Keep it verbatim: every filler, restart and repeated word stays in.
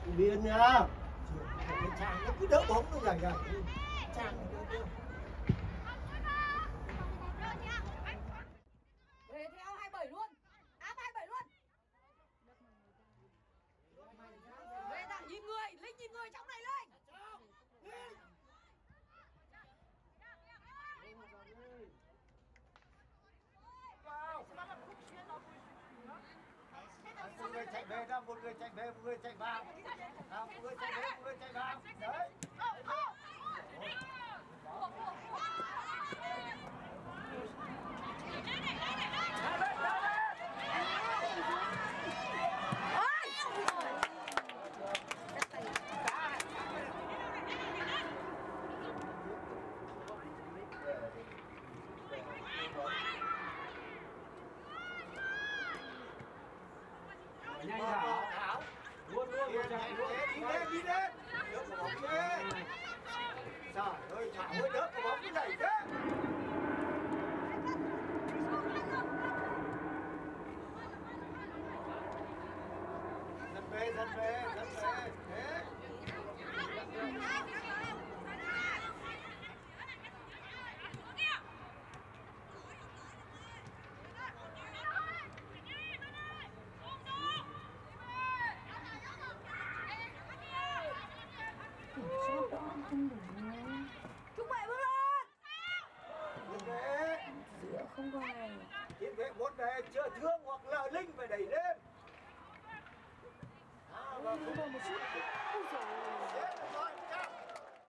Biên nha. Cái Trang nó cứ đỡ bóng nó dài dài. Trang nó đỡ đỡ. Về theo hai bảy luôn. Áp hai bảy luôn. Về thẳng nhìn người, Linh nhìn người trong này lên. Một người chạy về ra, một người chạy về, một người chạy vào. Nào, một người chạy về, một người chạy vào. Đấy. Nhanh Thảo. Luôn luôn Đi lên, đi lên, đi lên. Đỡ của bóng đi. Trời ơi, Thảo ơi, đỡ của bóng cái này thế. Dần về, dần về, dần về. Thế. Trung vệ bước lên. Tiền vệ. Giữa không về. Tiền vệ muốn về, chưa thương hoặc là Linh phải đẩy lên. À, vâng. Không một chút. Ôi trời ơi.